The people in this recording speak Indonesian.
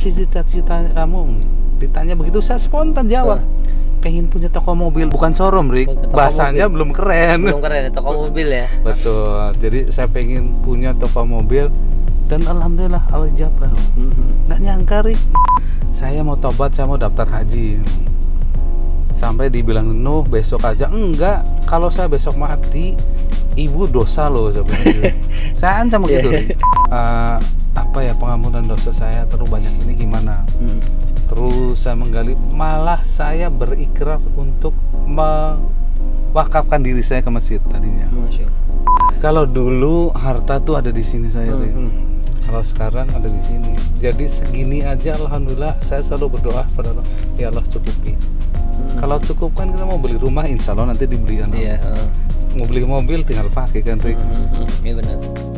sih cita-cita kamu? Ditanya begitu saya spontan jawab, pengen punya toko mobil, bukan showroom, Rik. Bahasanya belum keren. Belum keren, toko mobil ya. Betul. Jadi saya pengen punya toko mobil dan alhamdulillah Allah ijabah. Nggak nyangka, Rik. Saya mau tobat, saya mau daftar haji. Sampai dibilang Nuh besok aja. Enggak, kalau saya besok mati, ibu dosa loh sebenarnya. Saya ancam begitu, Rik. Apa ya, pengampunan dosa saya terlalu banyak ini gimana? Terus saya menggali, malah saya berikrar untuk mewakafkan diri saya ke masjid tadinya. Masya Allah. Kalau dulu harta tuh ada di sini saya, kalau sekarang ada di sini. Jadi segini aja alhamdulillah saya selalu berdoa pada Allah, ya Allah cukupi. Kalau cukup kan kita mau beli rumah, insya Allah nanti dibelikan. Iya. Mau beli mobil tinggal pakai kan, Rik. Iya benar.